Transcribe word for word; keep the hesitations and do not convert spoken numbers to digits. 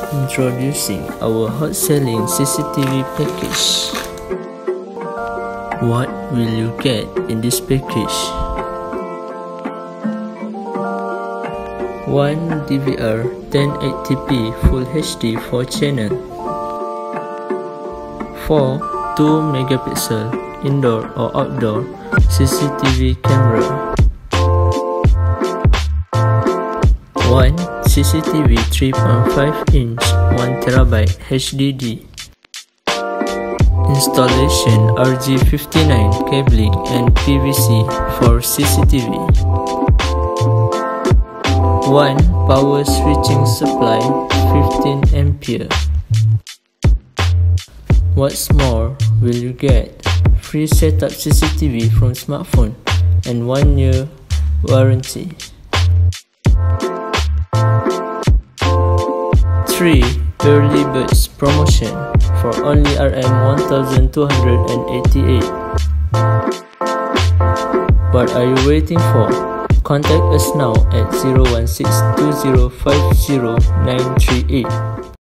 Introducing our hot-selling C C T V package. What will you get in this package? one D V R ten eighty p Full H D four channel, four two megapixel indoor or outdoor C C T V camera, one C C T V three point five inch one terabyte H D D, installation R J fifty-nine cabling and P V C for C C T V, one power switching supply fifteen ampere. What's more will you get? Free setup C C T V from smartphone and one year warranty. three Early Birds promotion for only R M one thousand two hundred eighty-eight. What are you waiting for? Contact us now at zero one six two zero five zero nine three eight.